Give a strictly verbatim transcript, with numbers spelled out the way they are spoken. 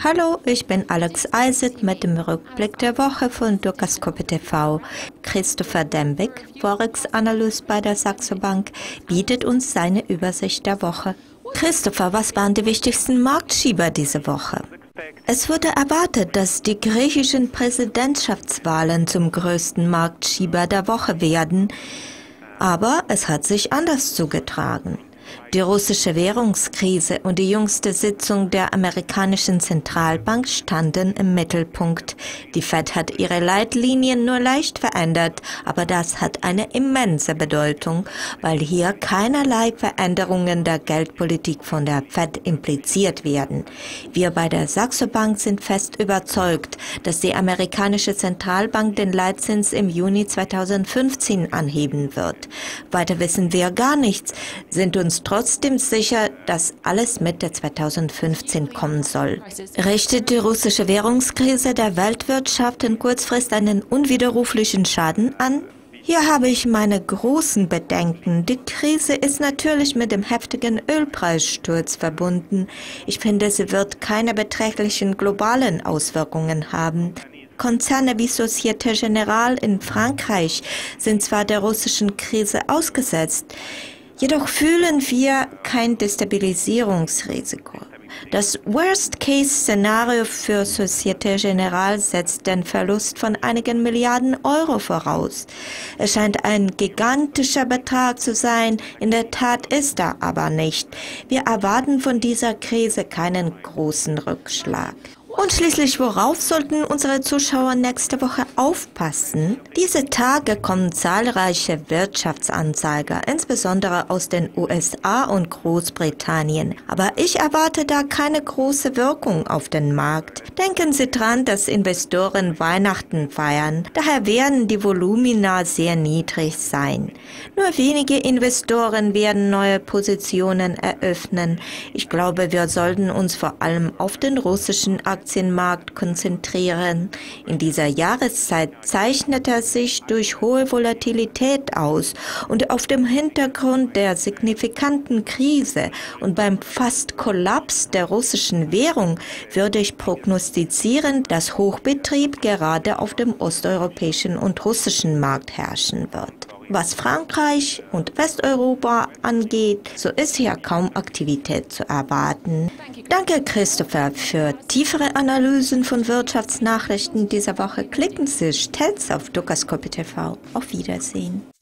Hallo, ich bin Alex Eisert mit dem Rückblick der Woche von Dukascope T V. Christopher Dembeck, Forex-Analyst bei der Saxo Bank, bietet uns seine Übersicht der Woche. Christopher, was waren die wichtigsten Marktschieber diese Woche? Es wurde erwartet, dass die griechischen Präsidentschaftswahlen zum größten Marktschieber der Woche werden, aber es hat sich anders zugetragen. Die russische Währungskrise und die jüngste Sitzung der amerikanischen Zentralbank standen im Mittelpunkt. Die Fed hat ihre Leitlinien nur leicht verändert, aber das hat eine immense Bedeutung, weil hier keinerlei Veränderungen der Geldpolitik von der Fed impliziert werden. Wir bei der Saxo Bank sind fest überzeugt, dass die amerikanische Zentralbank den Leitzins im Juni zweitausendfünfzehn anheben wird. Weiter wissen wir gar nichts, sind uns trotzdem sicher, dass alles Mitte zweitausendfünfzehn kommen soll. Richtet die russische Währungskrise der Weltwirtschaft in Kurzfrist einen unwiderruflichen Schaden an? Hier habe ich meine großen Bedenken. Die Krise ist natürlich mit dem heftigen Ölpreissturz verbunden. Ich finde, sie wird keine beträchtlichen globalen Auswirkungen haben. Konzerne wie Société Générale in Frankreich sind zwar der russischen Krise ausgesetzt, jedoch fühlen wir kein Destabilisierungsrisiko. Das Worst-Case-Szenario für Société Générale setzt den Verlust von einigen Milliarden Euro voraus. Es scheint ein gigantischer Betrag zu sein, in der Tat ist er aber nicht. Wir erwarten von dieser Krise keinen großen Rückschlag. Und schließlich, worauf sollten unsere Zuschauer nächste Woche aufpassen? Diese Tage kommen zahlreiche Wirtschaftsanzeiger, insbesondere aus den U S A und Großbritannien. Aber ich erwarte da keine große Wirkung auf den Markt. Denken Sie dran, dass Investoren Weihnachten feiern. Daher werden die Volumina sehr niedrig sein. Nur wenige Investoren werden neue Positionen eröffnen. Ich glaube, wir sollten uns vor allem auf den russischen Aktien Aktienmarkt konzentrieren. In dieser Jahreszeit zeichnet er sich durch hohe Volatilität aus und auf dem Hintergrund der signifikanten Krise und beim fast Kollaps der russischen Währung würde ich prognostizieren, dass Hochbetrieb gerade auf dem osteuropäischen und russischen Markt herrschen wird. Was Frankreich und Westeuropa angeht, so ist hier kaum Aktivität zu erwarten. Danke, Christopher, für tiefere Analysen von Wirtschaftsnachrichten dieser Woche. Klicken Sie stets auf Dukascope T V. Auf Wiedersehen.